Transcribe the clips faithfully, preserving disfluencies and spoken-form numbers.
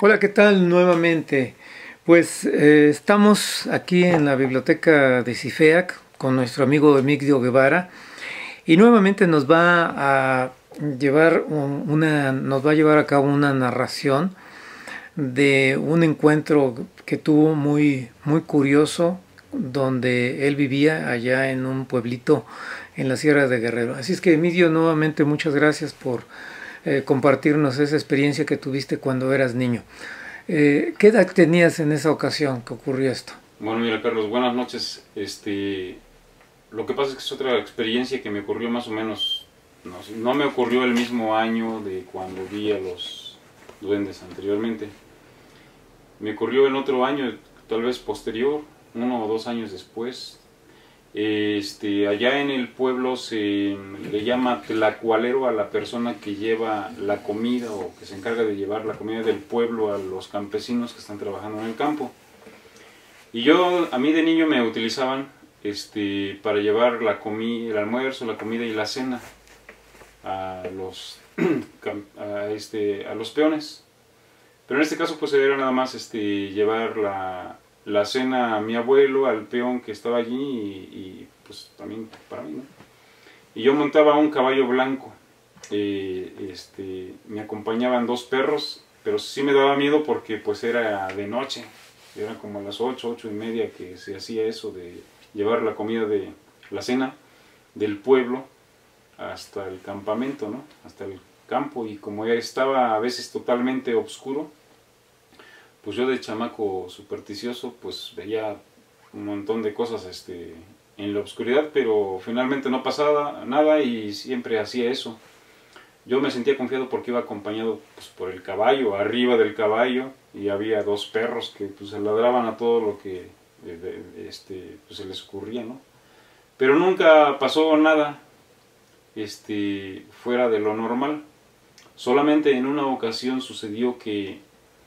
Hola, ¿qué tal nuevamente? Pues eh, estamos aquí en la biblioteca de CIFEAC con nuestro amigo Emigdio Guevara y nuevamente nos va a llevar un- una, nos va a llevar a cabo una narración de un encuentro que tuvo muy, muy curioso donde él vivía allá en un pueblito en la Sierra de Guerrero. Así es que Emigdio, nuevamente muchas gracias por eh, compartirnos esa experiencia que tuviste cuando eras niño. Eh, ¿qué edad tenías en esa ocasión que ocurrió esto? Bueno, mira, Carlos, buenas noches. Este, lo que pasa es que es otra experiencia que me ocurrió más o menos, no, sé, no me ocurrió el mismo año de cuando vi a los duendes anteriormente. Me ocurrió en otro año, tal vez posterior, uno o dos años después. Este, allá en el pueblo se le llama tlacualero a la persona que lleva la comida o que se encarga de llevar la comida del pueblo a los campesinos que están trabajando en el campo. Y yo, a mí de niño me utilizaban este, para llevar la comida, el almuerzo, la comida y la cena a los, a, este, a los peones. Pero en este caso pues era nada más este, llevar la, la cena a mi abuelo, al peón que estaba allí y, y pues también para mí, ¿no? Y yo montaba un caballo blanco. Eh, este, me acompañaban dos perros, pero sí me daba miedo porque pues era de noche. Eran como a las ocho, ocho y media que se hacía eso de llevar la comida de la cena del pueblo hasta el campamento, ¿no? Hasta el campo, y como ya estaba a veces totalmente oscuro, pues yo de chamaco supersticioso pues veía un montón de cosas este, en la oscuridad, pero finalmente no pasaba nada y siempre hacía eso. Yo me sentía confiado porque iba acompañado pues, por el caballo, arriba del caballo, y había dos perros que pues, se ladraban a todo lo que eh, este, pues, se les ocurría, ¿no? Pero nunca pasó nada este, fuera de lo normal. Solamente en una ocasión sucedió que,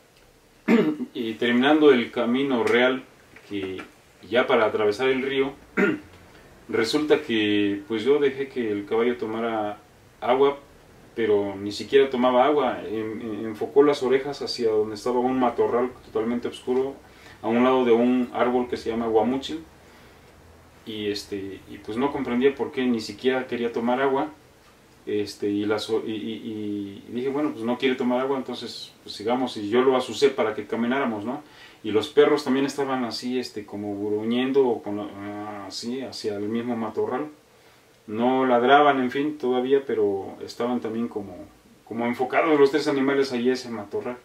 y terminando el camino real, que ya para atravesar el río, resulta que pues yo dejé que el caballo tomara agua, pero ni siquiera tomaba agua. En, enfocó las orejas hacia donde estaba un matorral totalmente oscuro, a un lado de un árbol que se llama guamuchil, y este y pues no comprendía por qué ni siquiera quería tomar agua. Este, y, las, y, y, y dije, bueno, pues no quiere tomar agua, entonces pues sigamos, y yo lo asusé para que camináramos, ¿no? Y los perros también estaban así, este, como gruñendo, con, así, hacia el mismo matorral. No ladraban, en fin, todavía, pero estaban también como, como enfocados los tres animales allí ese matorral.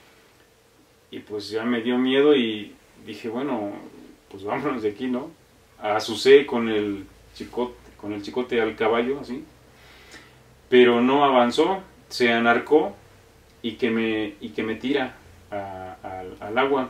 Y pues ya me dio miedo y dije, bueno, pues vámonos de aquí, ¿no? Asusé con el chicote, con el chicote al caballo, así. Pero no avanzó, se anarcó y que me, y que me tira a, a, al agua.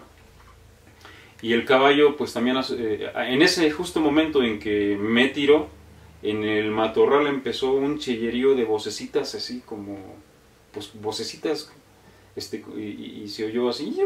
Y el caballo, pues también, eh, en ese justo momento en que me tiró, en el matorral empezó un chillerío de vocecitas, así como, pues vocecitas, este, y, y se oyó así,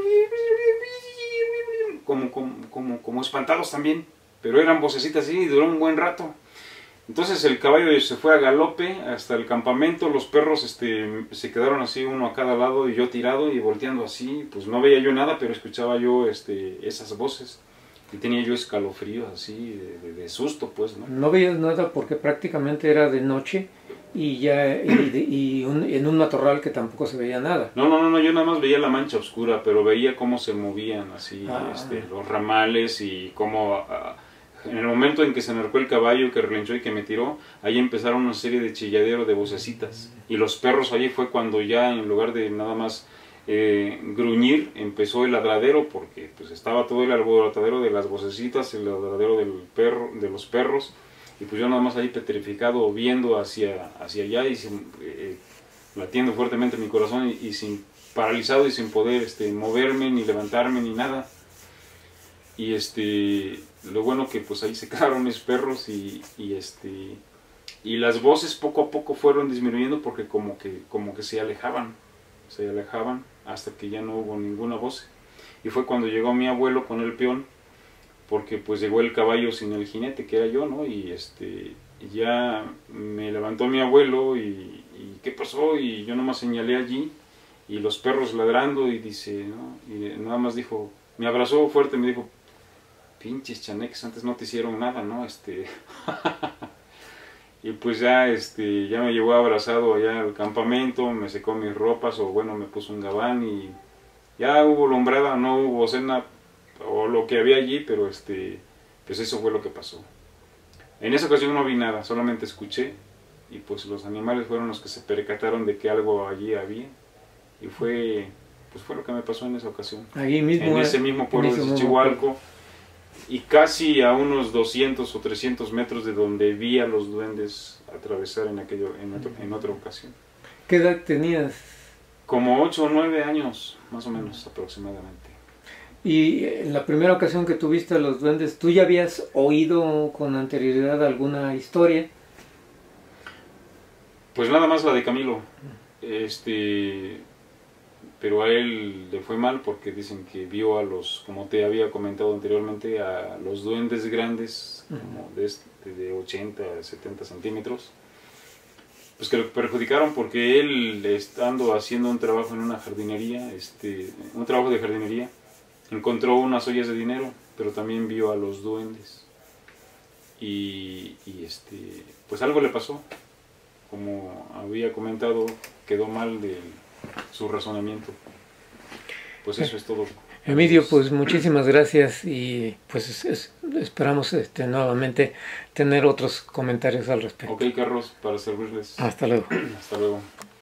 como, como, como, como espantados también, pero eran vocecitas así y duró un buen rato. Entonces el caballo se fue a galope hasta el campamento, los perros este, se quedaron así uno a cada lado y yo tirado y volteando así, pues no veía yo nada, pero escuchaba yo este, esas voces y tenía yo escalofríos así de, de, de susto, pues, ¿no? No veías nada porque prácticamente era de noche y ya y, de, y un, en un matorral que tampoco se veía nada. No, no, no, no, yo nada más veía la mancha oscura, pero veía cómo se movían así ah. este, los ramales y cómo... Uh, en el momento en que se enarcó el caballo, que relinchó y que me tiró, ahí empezaron una serie de chilladero de vocecitas. Y los perros, allí fue cuando ya en lugar de nada más eh, gruñir, empezó el ladradero, porque pues estaba todo el alborotadero de las vocecitas, el ladradero del perro, de los perros, y pues yo nada más ahí petrificado, viendo hacia, hacia allá y sin, eh, latiendo fuertemente mi corazón y, y sin paralizado y sin poder este, moverme, ni levantarme, ni nada. Y este, lo bueno que pues ahí se quedaron mis perros y, y este y las voces poco a poco fueron disminuyendo porque como que como que se alejaban, se alejaban hasta que ya no hubo ninguna voz. Y fue cuando llegó mi abuelo con el peón, porque pues llegó el caballo sin el jinete, que era yo, ¿no? Y este ya me levantó mi abuelo y, y ¿qué pasó? Y yo nomás señalé allí y los perros ladrando, y dice, ¿no? Y nada más dijo, me abrazó fuerte y me dijo, pinches chaneques, antes no te hicieron nada, ¿no? Este... y pues ya, este, ya me llevó abrazado allá al campamento, me secó mis ropas, o bueno, me puso un gabán, y ya hubo lombrada, no hubo cena, o lo que había allí, pero este, pues eso fue lo que pasó. En esa ocasión no vi nada, solamente escuché, y pues los animales fueron los que se percataron de que algo allí había, y fue, pues fue lo que me pasó en esa ocasión. Allí mismo, en ese mismo pueblo de Chichihualco, y casi a unos doscientos o trescientos metros de donde vi a los duendes atravesar en, aquello, en, otro, en otra ocasión. ¿Qué edad tenías? Como ocho o nueve años, más o menos, aproximadamente. Y en la primera ocasión que tuviste a los duendes, ¿tú ya habías oído con anterioridad alguna historia? Pues nada más la de Camilo. Este... Pero a él le fue mal porque dicen que vio a los, como te había comentado anteriormente, a los duendes grandes, como de, este, de ochenta a setenta centímetros, pues que lo perjudicaron porque él, estando haciendo un trabajo en una jardinería, este, un trabajo de jardinería, encontró unas ollas de dinero, pero también vio a los duendes. Y, y este, pues algo le pasó, como había comentado, quedó mal de su razonamiento. Pues eso es todo. Emilio, pues muchísimas gracias, y pues es, es, esperamos este, nuevamente tener otros comentarios al respecto. Ok, Carlos, para servirles. Hasta luego. Hasta luego.